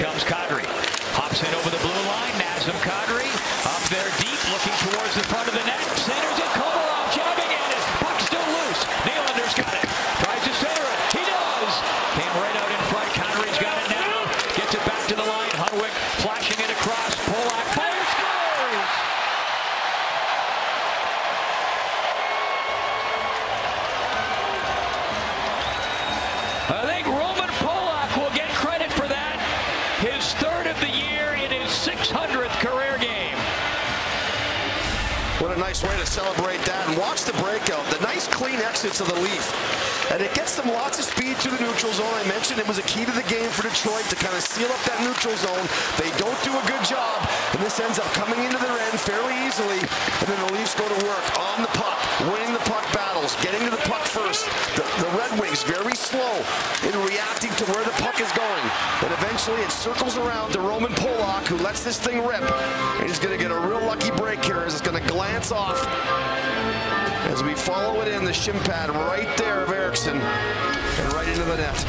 comes Kadri. Hops in over the blue line. Nazem Kadri up there deep, looking towards the front of the net. Centers it. Komarov jabbing at it. Puck still loose. Nylander's got it. Tries to center it. He does. Came right out in front. Kadri's got it now. Gets it back to the line. Hunwick flashing it across. Polak fires. Scores! I think Roman Polak will get credit for that. His third of the year in his 600th career game. What a nice way to celebrate that. And watch the breakout. The nice clean exits of the Leaf. And it gets them lots of speed to the neutral zone. I mentioned it was a key to the game for Detroit to kind of seal up that neutral zone. They don't do a good job. And this ends up coming into their end fairly easily. And then the Leafs go to work on the puck, winning the puck battles, getting to the puck first. The Red Wings very slow in reacting to where the puck is going. And eventually it circles around to Roman Polak, who lets this thing rip. And he's going to get a real lucky break here as it's going to glance off as we follow it in the shin pad right there of Eriksson and right into the net.